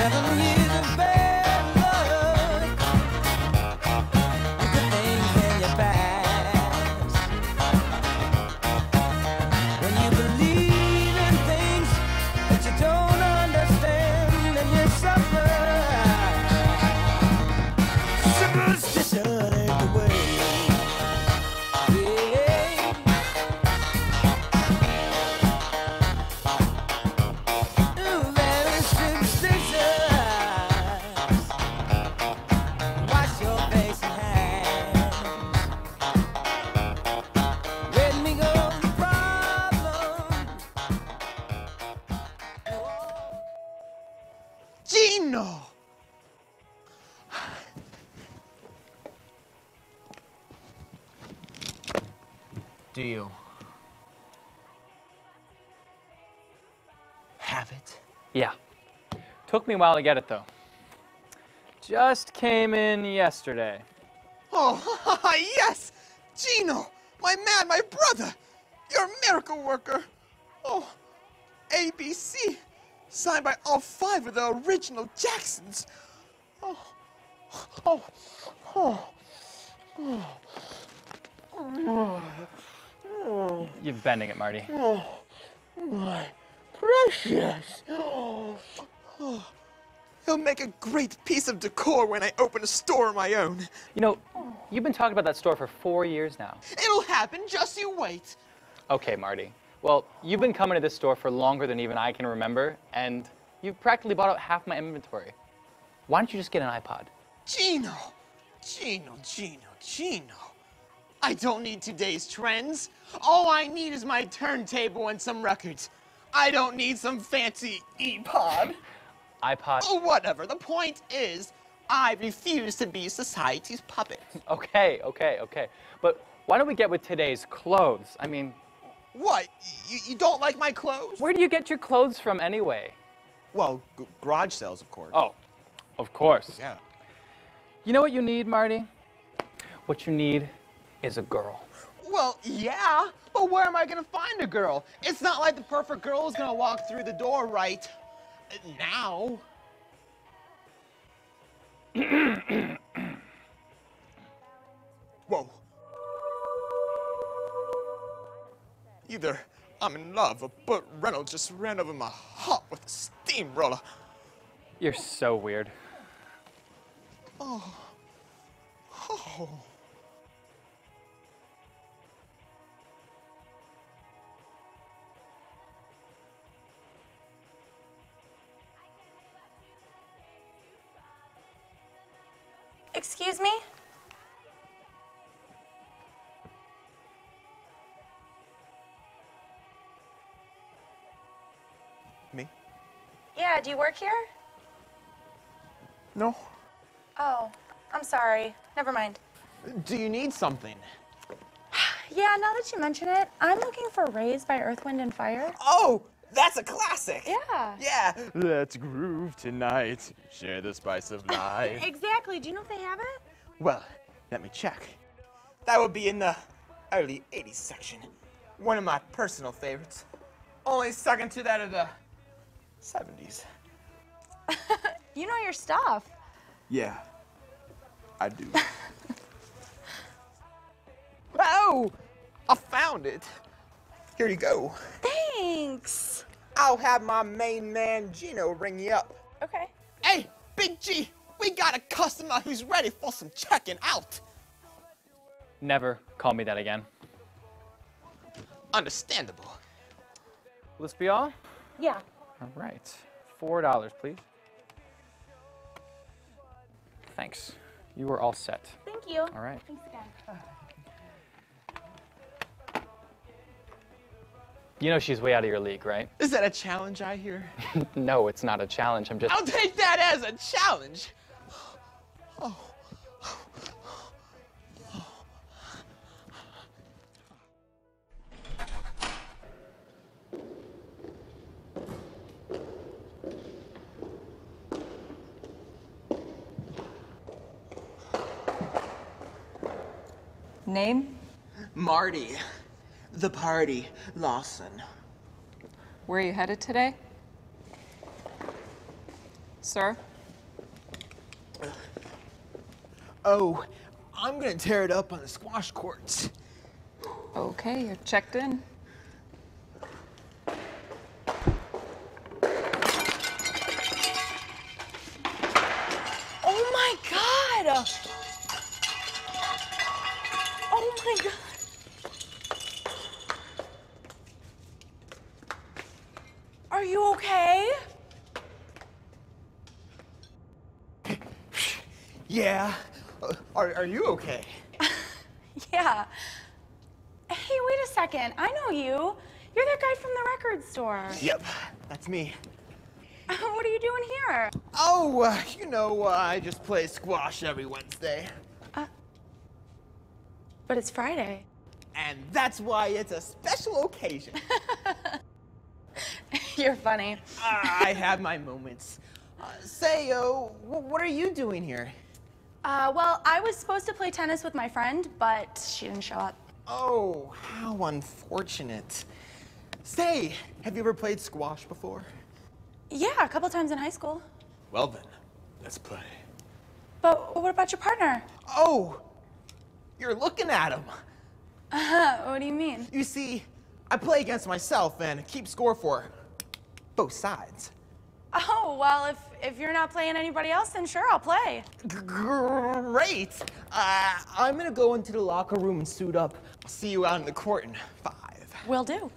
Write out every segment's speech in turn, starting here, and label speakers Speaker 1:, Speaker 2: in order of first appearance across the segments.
Speaker 1: 7 years of bad luck. Good things in your past. When you believe in things that you don't understand, and you suffer. Superstition ain't the way.
Speaker 2: Gino! Do you have it?
Speaker 3: Yeah. Took me a while to get it, though. Just came in yesterday.
Speaker 2: Oh, yes! Gino! My man, my brother! You're a miracle worker! Oh, ABC! Signed by all 5 of the original Jacksons! Oh, oh, oh, oh.
Speaker 3: You're bending it, Marty.
Speaker 2: Oh, my precious! Oh. He'll make a great piece of decor when I open a store of my own.
Speaker 3: You know, you've been talking about that store for 4 years now.
Speaker 2: It'll happen, just you wait.
Speaker 3: Okay, Marty. Well, you've been coming to this store for longer than even I can remember, and you've practically bought out half my inventory. Why don't you just get an iPod?
Speaker 2: Gino! I don't need today's trends. All I need is my turntable and some records. I don't need some fancy e-pod.
Speaker 3: iPod?
Speaker 2: Oh, whatever. The point is, I refuse to be society's puppet.
Speaker 3: Okay. But why don't we get with today's clothes? I mean...
Speaker 2: What? You don't like my clothes?
Speaker 3: Where do you get your clothes from anyway?
Speaker 2: Well, garage sales, of course.
Speaker 3: Oh, of course.
Speaker 2: Yeah.
Speaker 3: You know what you need, Marty? What you need is a girl.
Speaker 2: Well, yeah, but where am I gonna find a girl? It's not like the perfect girl is gonna walk through the door right now. Whoa. Either I'm in love or Burt Reynolds just ran over my heart with a steamroller.
Speaker 3: You're so weird.
Speaker 2: Oh.
Speaker 4: Excuse me?
Speaker 2: Me?
Speaker 4: Yeah, do you work here?
Speaker 2: No.
Speaker 4: Oh, I'm sorry. Never mind.
Speaker 2: Do you need something?
Speaker 4: Yeah, now that you mention it, I'm looking for Raised by Earth, Wind, and Fire.
Speaker 2: Oh, that's a classic.
Speaker 4: Yeah.
Speaker 2: Yeah. Let's groove tonight. Share the spice of life.
Speaker 4: Exactly. Do you know if they have it?
Speaker 2: Well, let me check. That would be in the early 80s section. One of my personal favorites. Only second to that of the 70s.
Speaker 4: You know your stuff.
Speaker 2: Yeah, I do. Oh, I found it. Here you go.
Speaker 4: Thanks.
Speaker 2: I'll have my main man Gino ring you up.
Speaker 4: Okay.
Speaker 2: Hey, Big G, we got a customer who's ready for some checking out.
Speaker 3: Never call me that again.
Speaker 2: Understandable.
Speaker 3: Will this be all?
Speaker 4: Yeah.
Speaker 3: All right. $4, please. Thanks. You were all set.
Speaker 4: Thank you.
Speaker 3: All right.
Speaker 4: Thanks again.
Speaker 3: You know she's way out of your league, right?
Speaker 2: Is that a challenge I hear?
Speaker 3: No, it's not a challenge. I'm just...
Speaker 2: I'll take that as a challenge. Oh.
Speaker 5: Name?
Speaker 2: Marty. The party. Lawson.
Speaker 5: Where are you headed today?
Speaker 4: Sir?
Speaker 2: Oh, I'm gonna tear it up on the squash courts.
Speaker 4: Okay, you're checked in. Oh my God! Oh my God! Are you okay?
Speaker 2: Yeah. Are you okay?
Speaker 4: Yeah. Hey, wait a second. I know you. You're that guy from the record store.
Speaker 2: Yep, that's me.
Speaker 4: What are you doing here?
Speaker 2: Oh, I just play squash every Wednesday.
Speaker 4: But it's Friday.
Speaker 2: And that's why it's a special occasion.
Speaker 4: You're funny.
Speaker 2: I have my moments. What are you doing here?
Speaker 4: Well, I was supposed to play tennis with my friend, but she didn't show up.
Speaker 2: Oh, how unfortunate. Say, have you ever played squash before?
Speaker 4: Yeah, a couple times in high school.
Speaker 2: Well then, let's play.
Speaker 4: But what about your partner?
Speaker 2: Oh, you're looking at him.
Speaker 4: What do you mean?
Speaker 2: You see, I play against myself and keep score for both sides.
Speaker 4: Oh, well, if you're not playing anybody else, then sure, I'll play.
Speaker 2: Great. I'm gonna go into the locker room and suit up. I'll see you out in the court in 5.
Speaker 4: Will do.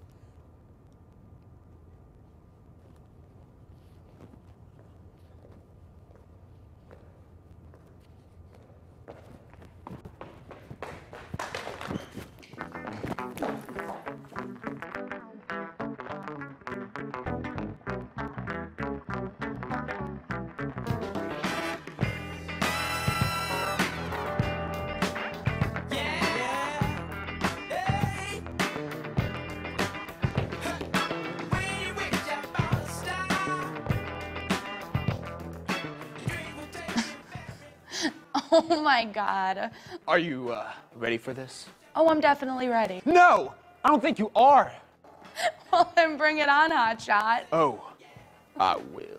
Speaker 4: Oh my God.
Speaker 2: Are you ready for this?
Speaker 4: Oh, I'm definitely ready.
Speaker 2: No, I don't think you are.
Speaker 4: Well, then bring it on, hotshot.
Speaker 2: Oh, I will.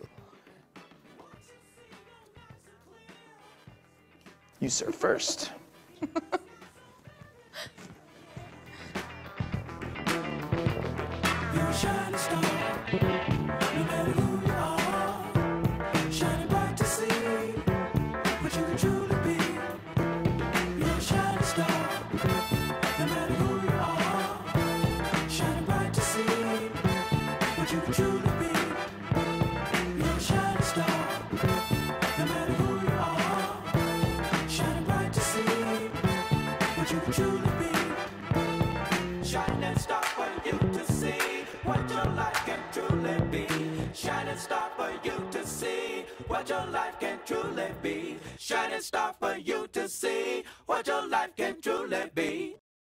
Speaker 2: You serve first.
Speaker 1: You're a shining star, no matter who you are, shining bright to see what you can truly be. You're a shining star, no matter who you are, shining bright to see what you can truly be. You're a shining star, no matter who you are, shining bright to see what you can truly be. Shining star for you to see what your life can truly be. Shining star for you to see what your life can truly be. Shining star for you to see what your life can truly be.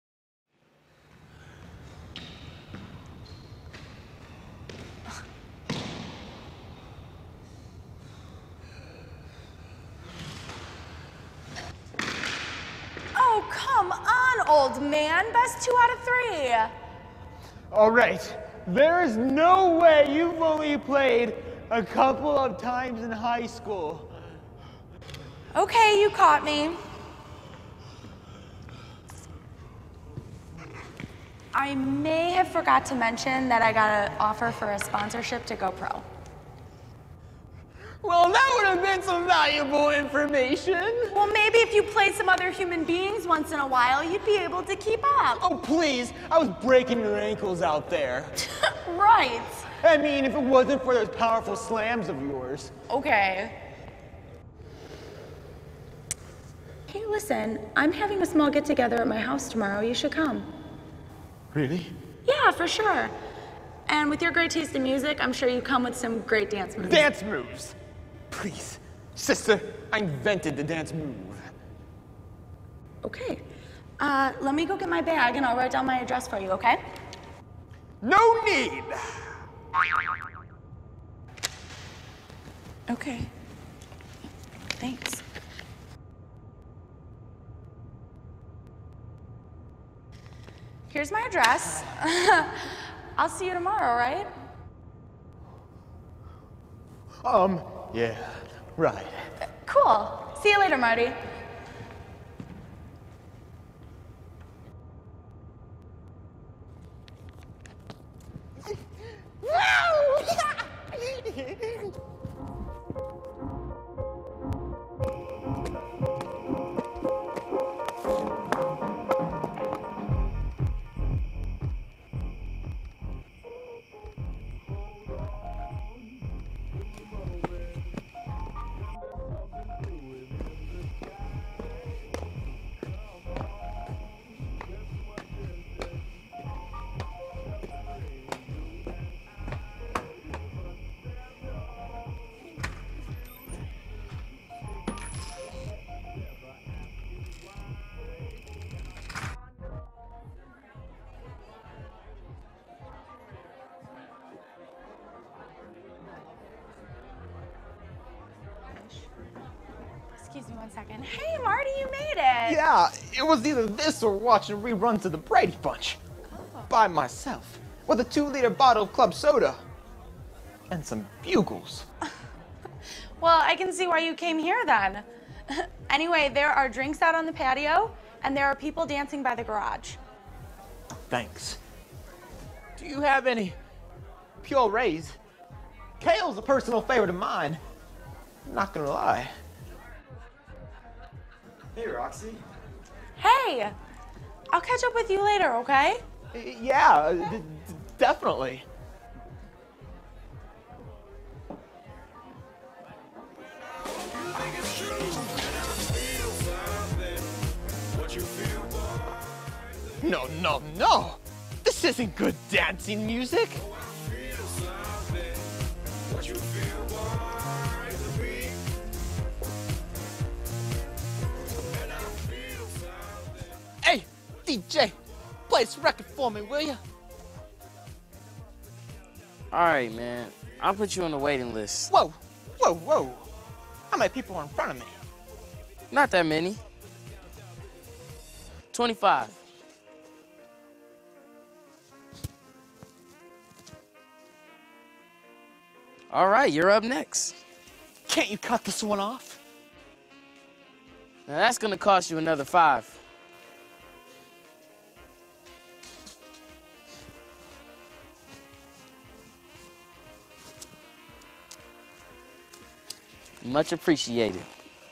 Speaker 4: Oh, come on, old man. Best 2 out of 3.
Speaker 2: All right, there is no way you've only played a couple of times in high school.
Speaker 4: Okay, you caught me. I may have forgot to mention that I got an offer for a sponsorship to go pro.
Speaker 2: Well, that would have been some valuable information.
Speaker 4: Well, maybe if you played some other human beings once in a while, you'd be able to keep up.
Speaker 2: Oh, please, I was breaking your ankles out there.
Speaker 4: Right.
Speaker 2: I mean, if it wasn't for those powerful slams of yours.
Speaker 4: Okay. Hey, listen, I'm having a small get-together at my house tomorrow. You should come.
Speaker 2: Really?
Speaker 4: Yeah, for sure. And with your great taste in music, I'm sure you come with some great dance moves.
Speaker 2: Dance moves. Please, sister, I invented the dance move.
Speaker 4: Okay. Let me go get my bag and I'll write down my address for you, okay?
Speaker 2: No need.
Speaker 4: Okay. Thanks. Here's my address. I'll see you tomorrow, right?
Speaker 2: Yeah, right.
Speaker 4: Cool. See you later, Marty. Excuse me 1 second. Hey, Marty, you made it.
Speaker 2: Yeah, it was either this or watching reruns of the Brady Bunch. By myself. With a 2-liter bottle of club soda. And some bugles.
Speaker 4: Well, I can see why you came here then. Anyway, there are drinks out on the patio, and there are people dancing by the garage.
Speaker 2: Thanks. Do you have any purees? Kale's a personal favorite of mine. I'm not gonna lie.
Speaker 5: Hey, Roxie.
Speaker 4: Hey, I'll catch up with you later, okay?
Speaker 2: Yeah, definitely. No, no, no! This isn't good dancing music! Hey, DJ, play this record for me, will you?
Speaker 6: All right, man. I'll put you on the waiting list.
Speaker 2: Whoa, whoa, whoa. How many people are in front of me?
Speaker 6: Not that many. 25. All right, you're up next.
Speaker 2: Can't you cut this one off?
Speaker 6: Now that's gonna cost you another 5. Much appreciated.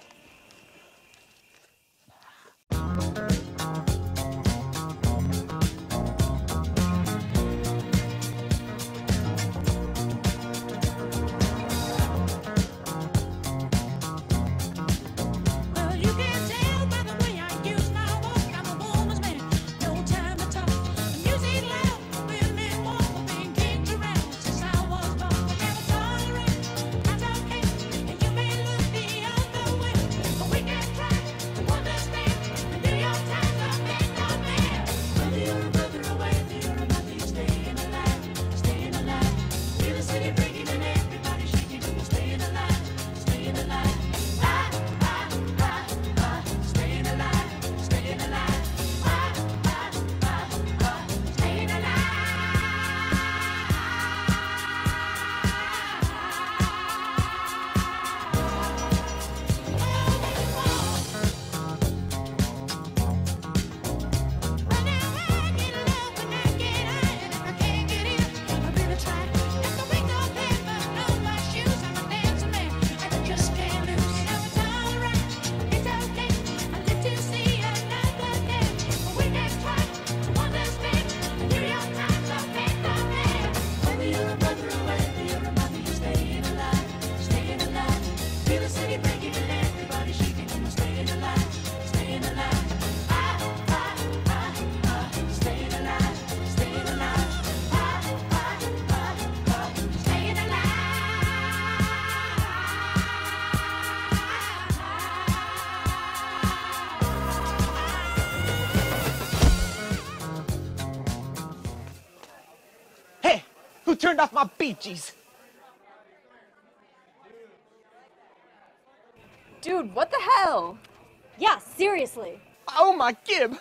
Speaker 1: Well, you can tell by the way I use my walk. I'm a woman's man, no time to talk. Music loud, women walk, being kicked around since I was born. Never tolerate, not okay, and you may look the other way, but we can try to understand. And do your time, don't make no man. Whether you're a brother or whether you're a mother, you're staying alive, staying alive. Feel the city breaking and everybody shaking, and you're staying alive, staying alive. Staying alive, staying alive. Staying alive. Right now I get love when I get high, and if I can't get in, I really try. If the wings don't bend, but on my shoes, I'm a dancing man, and I just can't lose. Now it's all right, it's okay. I live to see another day, but we can try to understand. And do your time, so make the man. Whether you're a brother or whether you're a mother, you're staying alive, staying alive. Feel the city breaking and everybody shaking, and we're staying alive, staying alive. Staying alive, staying alive. Staying alive.
Speaker 2: Hey, who turned off my Bee Gees?
Speaker 7: Dude, what the hell? Yeah, seriously.
Speaker 2: Oh my Gib!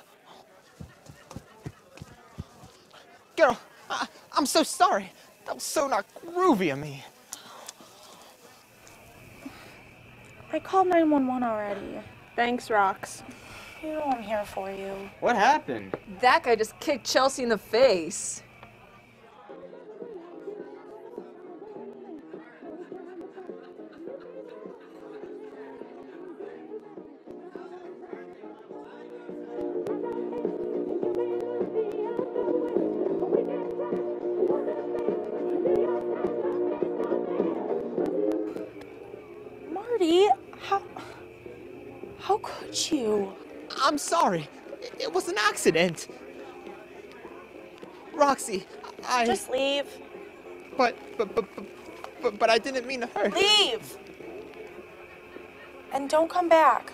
Speaker 2: Girl, I'm so sorry. That was so not groovy of me.
Speaker 4: I called 911 already.
Speaker 5: Thanks, Rox.
Speaker 4: You know I'm here for you.
Speaker 8: What happened?
Speaker 9: That guy just kicked Chelsea in the face.
Speaker 4: Marty, how could you?
Speaker 2: I'm sorry. It was an accident. Roxie, I...
Speaker 4: Just leave.
Speaker 2: But I didn't mean to hurt.
Speaker 4: Leave! And don't come back.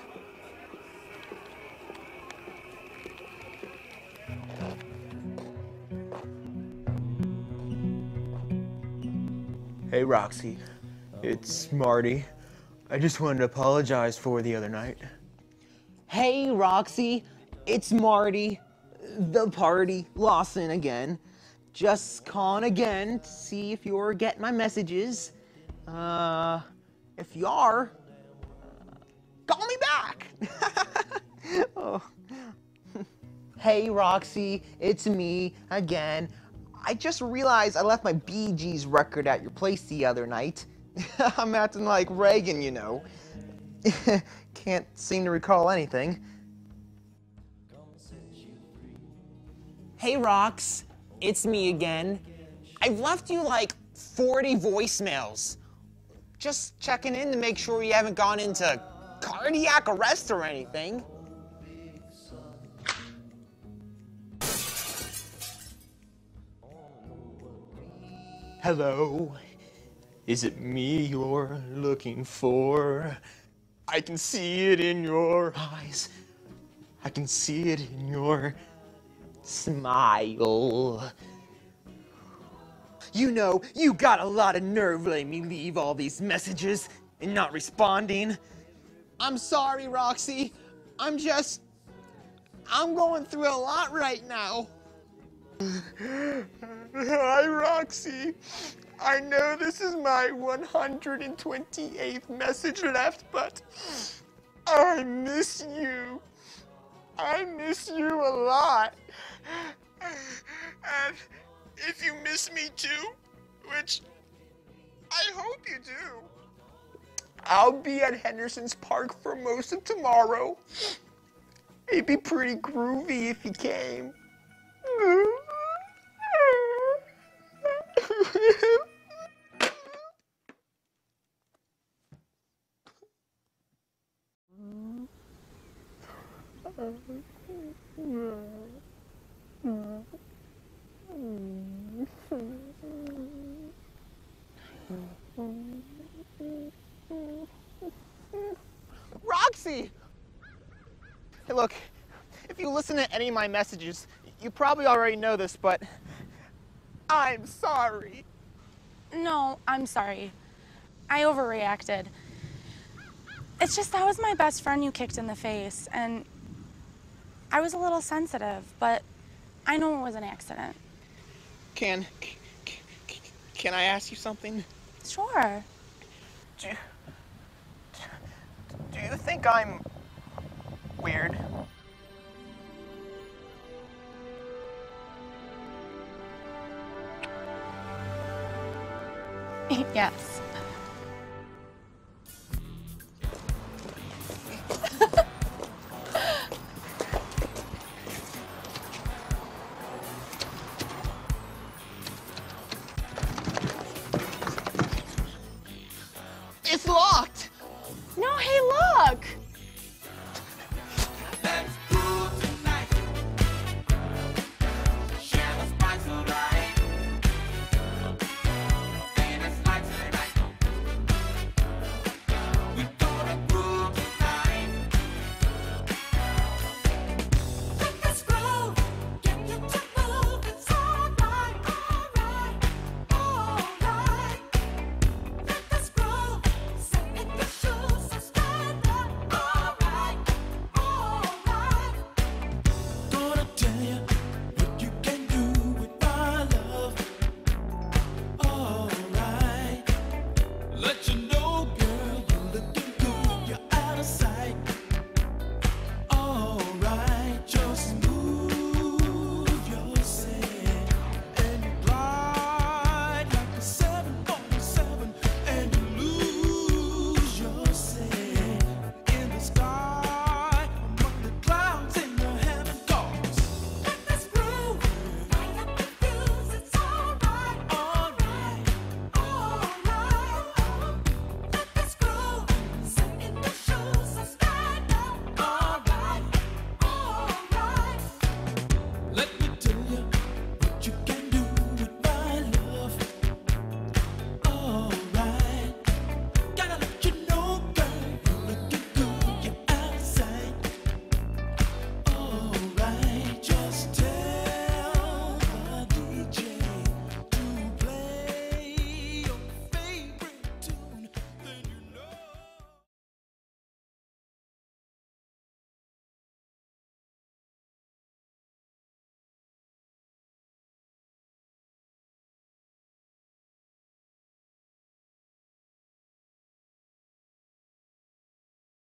Speaker 10: Hey, Roxie. It's Marty. I just wanted to apologize for the other night.
Speaker 11: Hey, Roxie, it's Marty, the party Lawson again. Just calling again to see if you're getting my messages. If you are, call me back. Oh. Hey, Roxie, it's me again. I just realized I left my Bee Gees record at your place the other night. I'm acting like Reagan, you know. Can't seem to recall anything. Hey, Rox, it's me again. I've left you like 40 voicemails. Just checking in to make sure you haven't gone into cardiac arrest or anything.
Speaker 10: Hello? Is it me you're looking for? I can see it in your eyes. I can see it in your smile. You know, you got a lot of nerve letting me leave all these messages and not responding.
Speaker 2: I'm sorry, Roxie. I'm going through a lot right now.
Speaker 10: Hi, Roxie. I know this is my 128th message left, but I miss you. I miss you a lot. And if you miss me too, which I hope you do, I'll be at Henderson's Park for most of tomorrow. It'd be pretty groovy if you came.
Speaker 2: Roxie! Hey, look, if you listen to any of my messages, you probably already know this, but I'm sorry.
Speaker 4: No, I'm sorry. I overreacted. It's just that was my best friend you kicked in the face, and I was a little sensitive, but I know it was an accident.
Speaker 2: Can I ask you something?
Speaker 4: Sure.
Speaker 2: Do you think I'm weird?
Speaker 4: Yes.